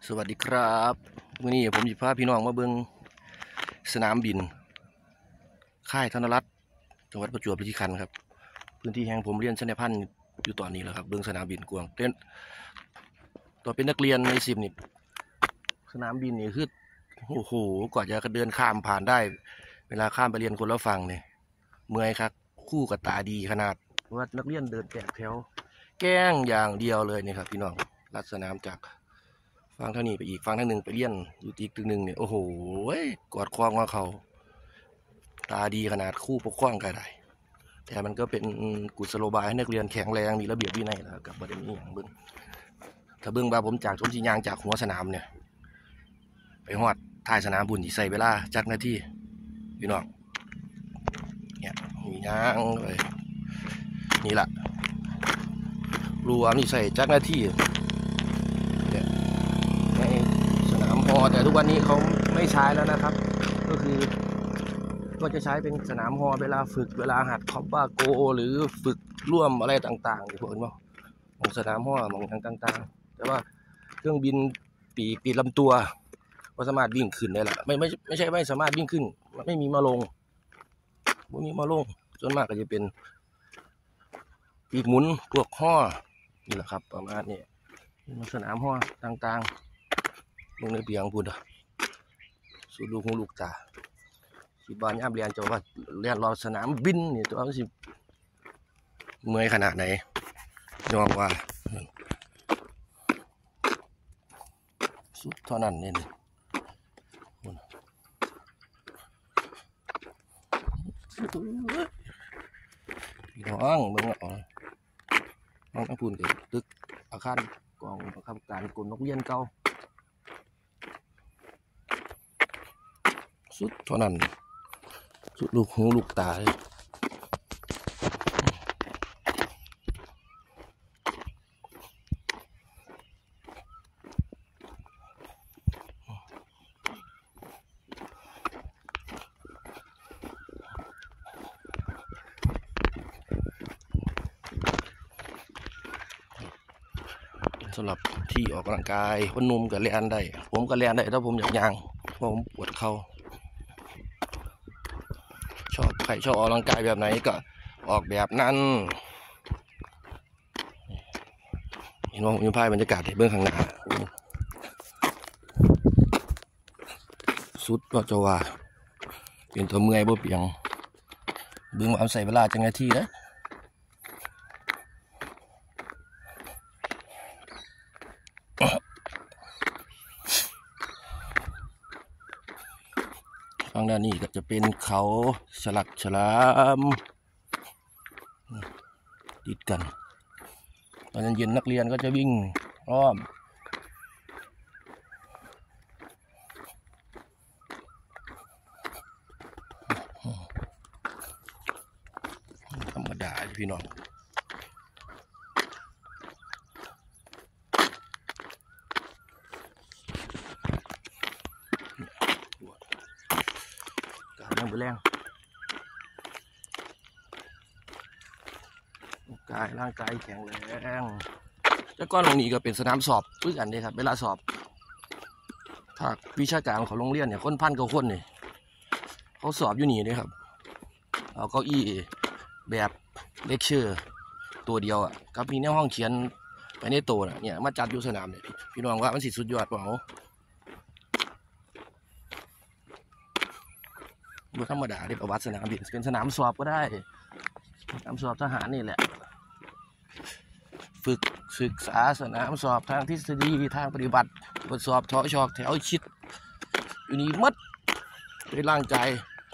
สวัสดีครับวันนี้ผมจะพาพี่น้องมาเบิ่งสนามบินค่ายธนรัตน์จังหวัดประจวบคีรีขันธ์ครับพื้นที่แห่งผมเรียนชั้นพันอยู่ตอนนี้แหละครับเบิ่งสนามบินกวางเต้นตัวเป็นนักเรียนใน10นี่สนามบินนี่คือโอ้โหกว่าจะเดินข้ามผ่านได้เวลาข้ามไปเรียนคนละฝั่งเนี่ยเมื่อยครับคู่กับตาดีขนาดว่านักเรียนเดินแตกแถวแกล้งอย่างเดียวเลยนี่ครับพี่น้องลัดสนามจากฟังเท่านี้ไปอีกฟังท่านึงไปเลี้ยนอยู่อีกตึกหนึ่งเนี่ยโอ้โหกอดคว้างว่าเขาตาดีขนาดคู่ปกครองก็ได้แต่มันก็เป็นกุศโลบายให้นักเรียนแข็งแรงมีระเบียบวินัยนะกับประเด็นนี้อย่างเบิ้งถ้าเบิ้งบาผมจากชมชิยางจากหัวสนามเนี่ยไปฮอดท้ายสนามบุญที่ใส่เวลาจักนาทีพี่น้องเนี่ยมียางเลยนี่แหละรวมนี่ใส่จักนาทีเนี่ยในสนามฮอแต่ทุกวันนี้เขาไม่ใช้แล้วนะครับก็คือก็จะใช้เป็นสนามฮอเวลาฝึกเวลาหัดคอปป้าโกหรือฝึกร่วมอะไรต่างๆพวกนี้ของสนามฮอของต่างๆแต่ว่าเครื่องบินปีกลำตัวก็สามารถวิ่งขึ้นได้ละไม่ใช่ไม่สามารถวิ่งขึ้นไม่มีมาลงพวกนี้มาลงส่วนมากก็จะเป็นปีกหมุนพวกฮอนี่แหละครับประมาณนี้สนามฮอต่างๆลงในเปียงพูดสุดลูกหูลูกตาคิดบ้านย่ามเรียนจะว่าเรียนรอสนามบินนี่ตัวสิเมื่อยขนาดไหนยอมว่าสุดเท่านั้นเนี่ยพี่น้องเมืองอ๋อน้องพูนกับตึกอาคารกองประคับการกลุ่มนักเรียนเก่าสุดเท่านั้นสุดลูกหูลูกตาเลยสำหรับที่ออกกำลังกายคนนุ่มกับเรียนได้ผมก็เรียนได้ถ้าผมอยากย่างเพราะผมปวดเข่าใครชอบออกกำลังกายแบบไหนก็ออกแบบนั้นเห็นว่าผมมีภาพบรรยากาศเบื้องข้างหน้าสุดก็จะว่าเป็นตัวเมื่อยบ่เปียงเบื้องเอาใส่เวลาจังไงที่นะทางด้านนี้ก็จะเป็นเขาฉลักฉลามติดกันตอนเย็นนักเรียนก็จะวิ่งอ้อมธรรมดาพี่น้องการนั่งไปแรงร่างกายแข็งแรงแล้วก็ตรงนี้ก็เป็นสนามสอบเพื่อกันเลยครับเวลาสอบถ้าวิชาการของโรงเรียนเนี่ยคนพันกับคนเนี่ยเขาสอบอยู่นี่เลยครับเอาเก้าอี้แบบเลคเชอร์ตัวเดียวอ่ะกับมีในห้องเขียนไปในโต๊ะเนี่ยมาจัดอยู่สนามเนี่ยพี่น้องว่ามันสิสุดยอดเปล่าดูธรรมดาที่ประวัติสนามบินเป็นสนามสอบก็ได้สนามสอบทหารนี่แหละฝึกศึกษาสนามสอบทางทฤษฎีทางปฏิบัติทดสอบเฉาะชอกแถวชิดอยู่นี่มัดเป็นร่างใจ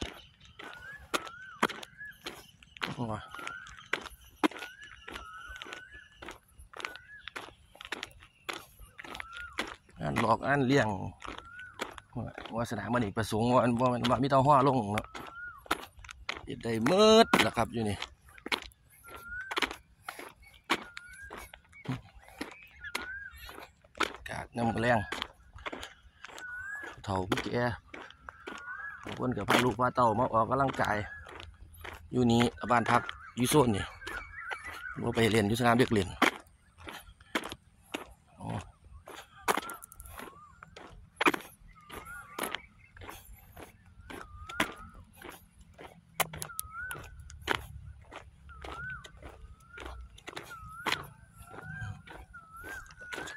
งานหลอกงานเลี้ยงว่าสนามมันอีกประสงค์ว่ามีเต้าห้อลงเนาะได้มืดแล้วครับอยู่นี่กาดน้ำแรงเท่าพี่แกคนกับพาลูกพาเต่ามาออกกำลังกายอยู่นี่บ้านพักยูโซนนี่ว่าไปเรียนยุทธสนามเด็กเรียน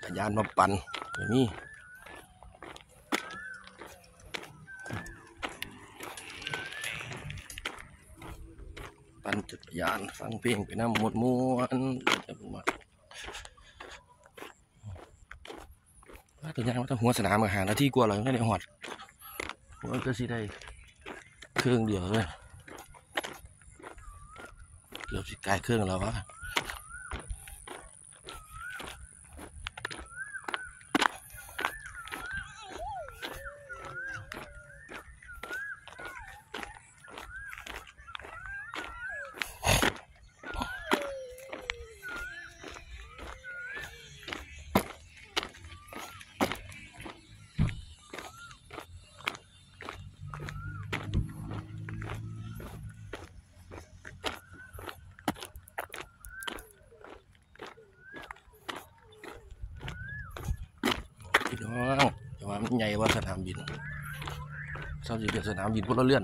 รยานมาปั่นแบบนี้ปั่นจักรยานฟังเพลงไปน้ำหมดม้วนจะมาตัวอย่างว่าต้องหัวสนามกับหางนาทีกว่าเราไม่ได้หอดหัวก็สิได้เครื่องเดียวเลยเกือบสิกลายเครื่องแล้ววะพี่น้องแต่ว่ามันใหญ่ว่าสนามบินเท่าที่เป็นสนามบินพลเรือน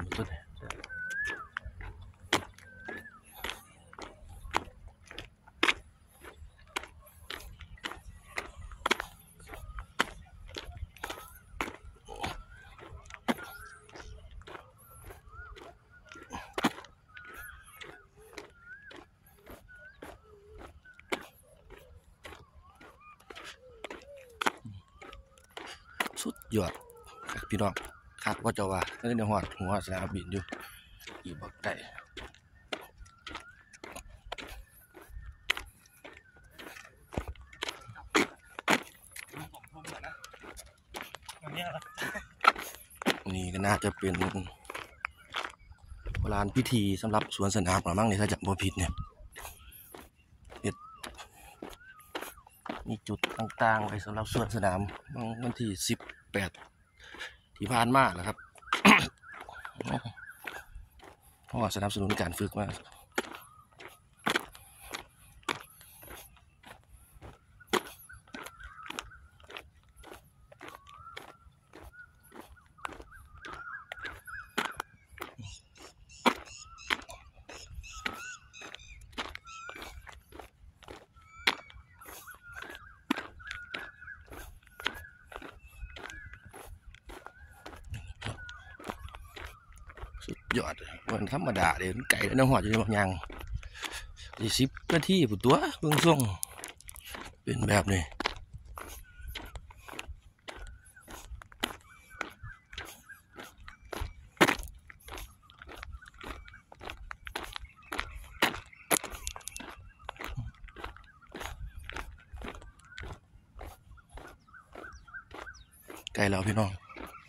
สุดยอดพี่น้องคาดว่าจะว่าในหัวสนามบินอยู่อีบอกได้นี่ก็น่าจะเป็นโบราณพิธีสำหรับสวนสนามหรือมั้งเนี่ยถ้าจำบ่ผิดเนี่ยมีจุดต่างๆไว้สำหรับสวนสนามวันที่18ที่ผ่านมาแหละครับ เพราะว่าสนับสนุนการฝึกมาสุดยอดวันธรรมดาเดี๋ยวไก่แล้วน้ำหอดจะแบบยัง10 นาทีผู้ตัวเบื้องส่งเป็นแบบนี้ไก่แล้วพี่น้อง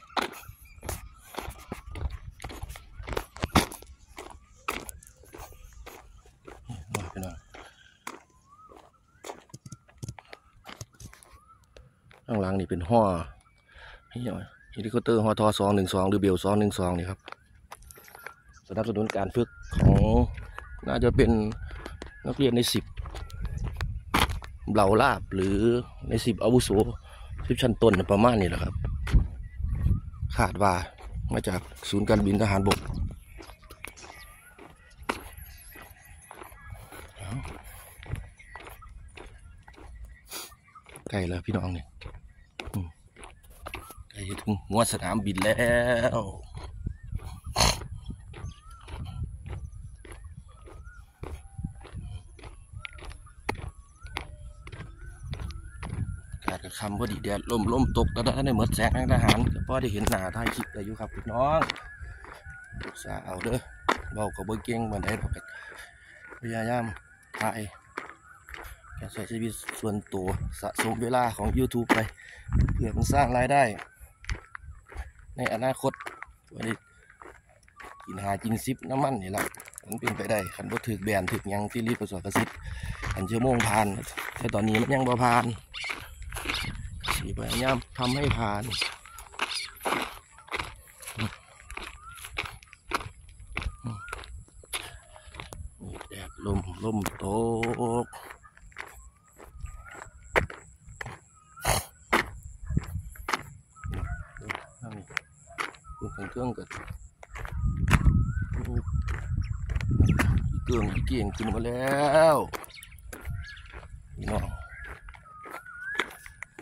ข้างหลังนี่เป็นห่อเฮลิคอปเตอร์ห่อทอ212หรือเบล212นี่ครับสนับสนุนการฝึกของน่าจะเป็นนักเรียนใน10เหล่าลาบหรือใน10อาวุโส10ชั้นต้นประมาณนี้แหละครับคาดว่ามาจากศูนย์การบินทหารบกใกล้แล้วพี่น้องเนี่ยใกล้ถึงหัวสนามบินแล้วคำว่าดีแดดลมตกแล้วได้ในเหมือนแสงทหารก็พอได้เห็นหน้าถ่ายคลิปได้อยู่ครับพี่น้องศึกษาเอาเด้อเบากับเบอร์เก่งมาได้เราก็พยายามถ่ายการใช้ชีวิตส่วนตัวสะสมเวลาของ YouTube ไปเพื่อมันสร้างรายได้ในอนาคตวันนี้กินหากินซิปน้ำมันนี่แหละมันเป็นไปได้คันบ่ถึกแบนถึกยังที่รีบประสบกระสิทธิ์อันชั่วโมงผ่านแต่ตอนนี้มันยังบ่ผ่านพยายามทำให้ผ่านแดดลมตกเครื่องเกิดเกี่ยงกินมาแล้วนี่น้อง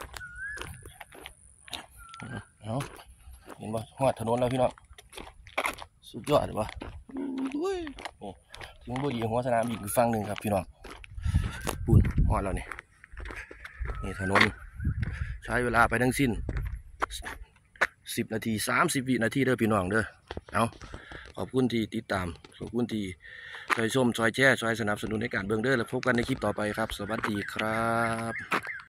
ห็นบ่ฮอดถนนแล้วพี่น้องสุดยอดบ่นี่ถึงบุรีหัวสนามบินอีกฝั่งหนึ่งครับพี่น้องปุ่นฮอดแล้วนี่ถนนใช้เวลาไปทั้งสิ้น10 นาที30 วินาทีเด้อพี่น้องเด้อเอาขอบคุณที่ติดตามขอบคุณที่ช่วยชมช่วยแชร์ช่วยสนับสนุนในการเบิ่งเด้อแล้วพบกันในคลิปต่อไปครับสวัสดีครับ